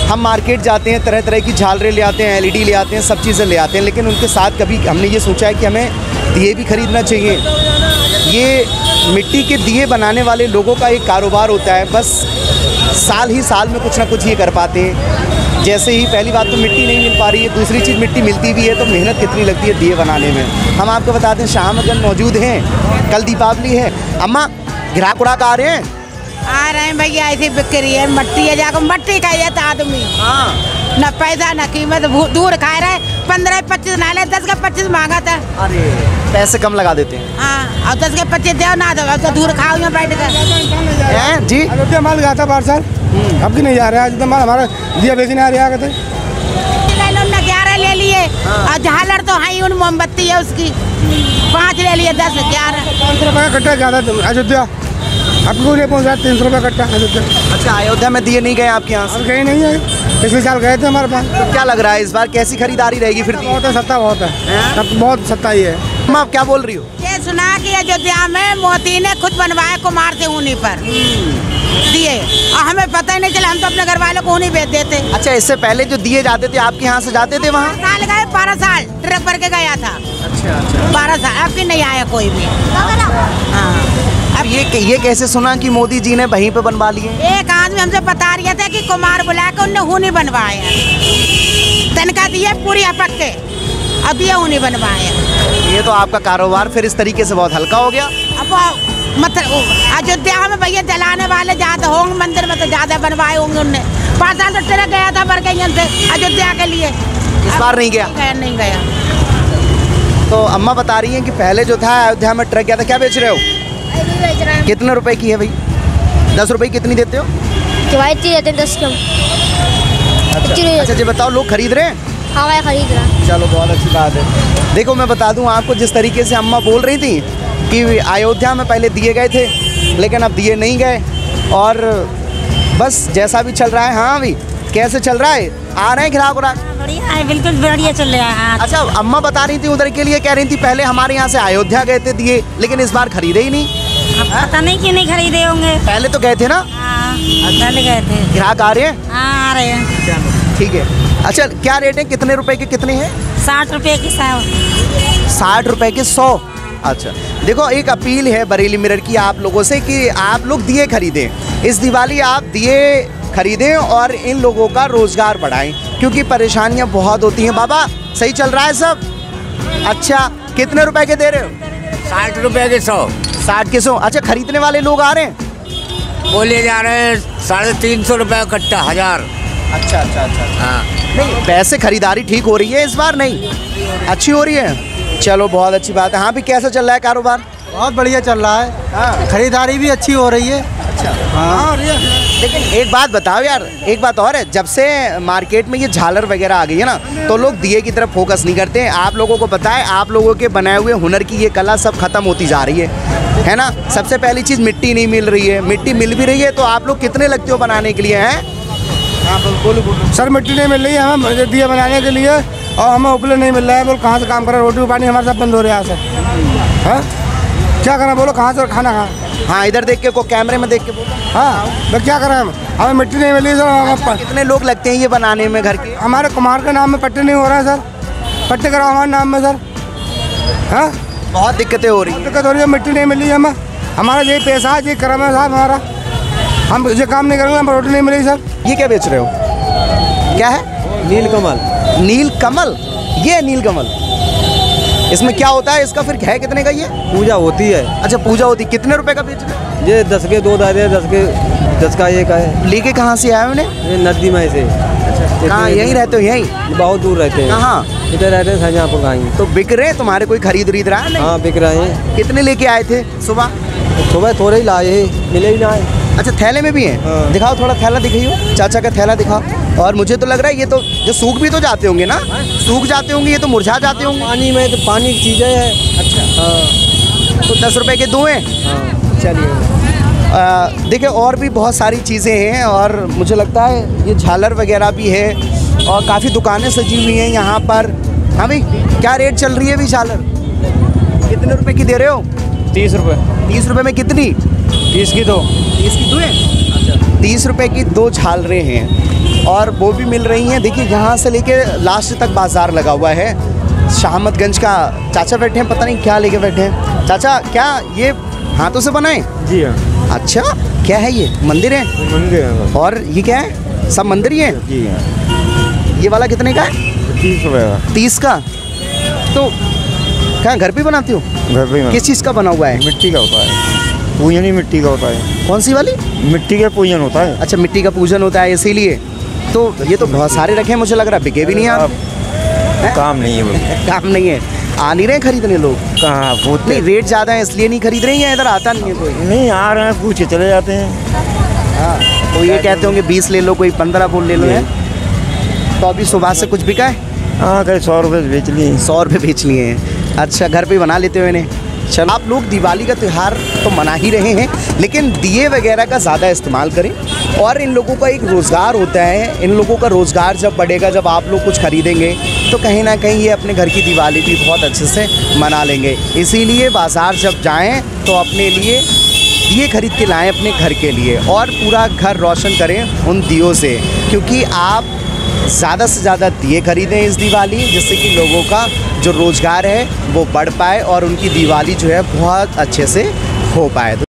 हम मार्केट जाते हैं, तरह तरह की झालरें ले आते हैं, एलईडी ले आते हैं, सब चीज़ें ले आते हैं, लेकिन उनके साथ कभी हमने ये सोचा है कि हमें दिए भी खरीदना चाहिए। ये मिट्टी के दिए बनाने वाले लोगों का एक कारोबार होता है, बस साल ही साल में कुछ ना कुछ ये कर पाते हैं। जैसे ही पहली बात तो मिट्टी नहीं मिल पा रही है, दूसरी चीज़ मिट्टी मिलती भी है तो मेहनत कितनी लगती है दिए बनाने में। हम आपको बताते हैं शाहमगंज मौजूद हैं, कल दीपावली है। अम्मा ग्राहक उड़ाक आ रहे हैं? आ रहे हैं भैया, ऐसी बिक्री है, मट्टी है, जाकर मट्टी का ये आदमी। हाँ, न पैसा न कीमत, दूर खा रहे 15-25 नाले, 10 का 25 मांगा था। अरे पैसे कम लगा देते हैं। हाँ, और 10 के 25 दो ना दो, तो दूर खाओ यहाँ बैठ कर। जी अयोध्या माल गया था 12 साल, अब भी नहीं जा रहा है। आज माल हमारा दिया बेचने आ रहा है। 11 ले लिए, और झालर तो है, उन मोमबत्ती है उसकी 5 ले लिए, 10 11 500 रुपये का कट्टा ज़्यादा अयोध्या, आपको नहीं पहुँचा 300 रुपये कट्टा अयोध्या। अच्छा, अयोध्या में दिए नहीं गए आपके यहाँ से? अब गए नहीं है, पिछले साल गए थे हमारे पास। तो क्या लग रहा है इस बार कैसी खरीदारी रहेगी फिर? बहुत है, सत्ता बहुत है, बहुत सत्ता ही है। आप क्या बोल रही हो? ये सुना कि अयोध्या में मोदी ने खुद बनवाया कुमार से ऊनी पर दिए, और हमें पता ही नहीं चला, हम तो अपने घर वालों को ऊनी बेच देते। अच्छा, इससे पहले जो दिए जाते थे आपके यहाँ से जाते थे वहाँ? साल गए, 12 साल ट्रक भर के गया था। अच्छा, 12 साल, अब भी नहीं आया कोई भी। हाँ, अब ये कैसे सुना कि मोदी जी ने वहीं पे बनवा लिए? एक आदमी हमसे बता रहा था कि कुमार बुला के उनने ऊनी बनवाया, तनखा दिए पूरी अपक के, अब दिए ऊनी बनवाया। ये तो आपका कारोबार फिर इस तरीके से बहुत हल्का हो गया। अब मतलब अयोध्या में भैया जलाने वाले ज्यादा होंगे, मंदिर में तो ज्यादा बनवाए होंगे उनने। 5 साल तो ट्रक गया था भर के यहाँ से अयोध्या के लिए, इस बार नहीं गया? नहीं गया। तो अम्मा बता रही हैं कि पहले जो था अयोध्या में ट्रक गया था। क्या बेच रहे हो? कितने रुपए की है भाई? 10 रुपए कितनी देते हो? किफायती रहते हैं 10 कम। अच्छा जी, बताओ लोग खरीद रहे हैं? हाँ मैं खरीद रहा हूँ। चलो बहुत अच्छी बात है। देखो मैं बता दूं आपको, जिस तरीके से अम्मा बोल रही थी कि अयोध्या में पहले दिए गए थे लेकिन अब दिए नहीं गए, और बस जैसा भी चल रहा है। हाँ भाई, कैसे चल रहा है? आ रहे हैं ग्राहक उराक? बढ़िया है, बिल्कुल बढ़िया चल रहा है। अच्छा, अम्मा बता रही थी उधर के लिए, कह रही थी पहले हमारे यहाँ से अयोध्या गए थे दिए, लेकिन इस बार खरीदे ही नहीं। पता नहीं क्यों नहीं खरीदे होंगे। पहले तो गए थे ना? हाँ, पहले गए थे। ग्राहक आ रहे हैं? हाँ, आ रहे हैं। चलो ठीक है। अच्छा, क्या रेट है? कितने रुपए के कितने हैं? 60 रुपये की 100। 60 रुपए के 100। अच्छा, देखो एक अपील है बरेली मिरर की आप लोगों से कि आप लोग दिए खरीदें। इस दिवाली आप दिए खरीदें और इन लोगों का रोजगार बढ़ाएं, क्योंकि परेशानियां बहुत होती हैं। बाबा सही चल रहा है सब? अच्छा, कितने रुपए के दे रहे हो? 60 रुपये के 100। 60 के 100। अच्छा, खरीदने वाले लोग आ रहे हैं? बोले जा रहे हैं 350 रुपये का कट्टा, 1000। अच्छा अच्छा अच्छा। हाँ, नहीं, वैसे खरीदारी ठीक हो रही है इस बार? नहीं अच्छी हो रही है? चलो बहुत अच्छी बात है। हाँ भी, कैसा चल रहा है कारोबार? बहुत बढ़िया चल रहा है। हाँ, खरीदारी भी अच्छी हो रही है। अच्छा। हाँ, लेकिन एक बात बताओ यार, एक बात और है, जब से मार्केट में ये झालर वगैरह आ गई है ना, तो लोग दिए की तरफ फोकस नहीं करते हैं। आप लोगों को पता है, आप लोगों के बनाए हुए हुनर की ये कला सब खत्म होती जा रही है ना? सबसे पहली चीज़ मिट्टी नहीं मिल रही है, मिट्टी मिल भी रही है तो आप लोग कितने लगते हो बनाने के लिए? हैं? हाँ बोलो। सर मिट्टी नहीं मिल रही है हमें दिया बनाने के लिए, और हमें उपले नहीं मिल रहा है। बोल कहाँ से काम करें? रोटी पानी हमारे सब बंद हो रहा है यहाँ से। हाँ, क्या करें? बोलो कहाँ से खाना खा? हाँ, इधर देख के को, कैमरे में देख के बोलो। हाँ, तो क्या करें हमें मिट्टी नहीं मिली सर। कितने लोग लगते हैं ये बनाने में घर के? हमारे कुमार के नाम में पट्टे नहीं हो रहे हैं सर, पट्टे कराओ हमारे नाम में सर। हाँ, बहुत दिक्कतें हो रही हैं। दिक्कत हो रही है, मिट्टी नहीं मिली हमें। हमारा यही पैसा है, यही कर्म है साहब हमारा। हम ये काम नहीं करेंगे, हमें रोटी नहीं मिली सर। ये क्या बेच रहे हो? क्या है? नीलकमल। नीलकमल? ये नीलकमल, इसमें क्या होता है? इसका फिर है कितने का ये? पूजा होती है। अच्छा, पूजा होती। कितने रुपए का बेच रहे हो? ये 10 के 2 दादे, 10 का एक है। लेके कहाँ से आए उन्हें? ये नदी में से। कहाँ? यहीं रहते हो? यहीं? बहुत दूर रहते हैं। कहाँ? इधर रहते हैं शाहजहाँपुर का ही। तो बिक रहे हैं? तुम्हारे कोई खरीद रहा है? नहीं। हाँ, बिक रहे हैं। कितने लेके आए थे सुबह? सुबह थोड़े ही लाए, मिले ही ना। अच्छा, थैले में भी हैं? हाँ। दिखाओ थोड़ा थैला, दिखाइए चाचा का थैला दिखाओ। और मुझे तो लग रहा है ये तो जो सूख भी तो जाते होंगे ना? सूख जाते होंगे, ये तो मुरझा जाते होंगे। पानी में तो पानी की चीज़ें है। अच्छा हाँ, तो 10 रुपए के 2 हैं। हाँ, चलिए। देखिए और भी बहुत सारी चीज़ें हैं, और मुझे लगता है ये झालर वगैरह भी है, और काफ़ी दुकानें सजी हुई हैं यहाँ पर। हाँ भाई, क्या रेट चल रही है अभी झालर? कितने रुपए की दे रहे हो? 30 रुपये। 30 रुपए में कितनी? 30 की 2। 30 की 2 है? अच्छा, 30 रुपए की 2 झालरें हैं। और वो भी मिल रही हैं। देखिए यहाँ से लेके लास्ट तक बाज़ार लगा हुआ है। शाहमतगंज का चाचा बैठे हैं, पता नहीं क्या लेके बैठे हैं। चाचा क्या ये हाथों से बनाए? जी हाँ, अच्छा, क्या है ये? मंदिर है? मंदिर है। और ये क्या है? सब मंदिर ही है? जी हाँ, ये वाला कितने का है? 30 रुपये का। 30 का। तो क्या घर पे बनाती हो? घर पे किस चीज़ का बना हुआ है? मिट्टी का होता है, पूजन ही मिट्टी का होता है। कौन सी वाली? मिट्टी का पूजन होता है। अच्छा, मिट्टी का पूजन होता है इसीलिए। तो ये तो बहुत सारे रखे हैं, मुझे लग रहा है बिके भी नहीं आप। काम नहीं है वो। काम नहीं है, आ नहीं रहे खरीदने लोग? कहाँ होते नहीं, रेट ज़्यादा है इसलिए नहीं खरीद रहे हैं या इधर आता नहीं है कोई? नहीं, आ रहे हैं, पूछे चले जाते हैं। हाँ, तो ये कहते होंगे 20 ले लो, कोई 15 बोल ले लो है। तो अभी सुबह से कुछ बिका है? हाँ, कहीं 100 रुपये से बेच लिए। 100 रुपये बेच लिए हैं। अच्छा, घर पे बना लेते हो इन्हें? चलो, आप लोग दिवाली का त्यौहार तो मना ही रहे हैं, लेकिन दिए वगैरह का ज़्यादा इस्तेमाल करें। और इन लोगों का एक रोज़गार होता है, इन लोगों का रोज़गार जब बढ़ेगा, जब आप लोग कुछ खरीदेंगे तो कहीं ना कहीं ये अपने घर की दिवाली भी बहुत अच्छे से मना लेंगे। इसीलिए बाज़ार जब जाएं तो अपने लिए दिए खरीद के लाएं अपने घर के लिए, और पूरा घर रोशन करें उन दियों से, क्योंकि आप ज़्यादा से ज़्यादा दिए खरीदें इस दिवाली, जिससे कि लोगों का जो रोज़गार है वो बढ़ पाए और उनकी दिवाली जो है बहुत अच्छे से हो पाए।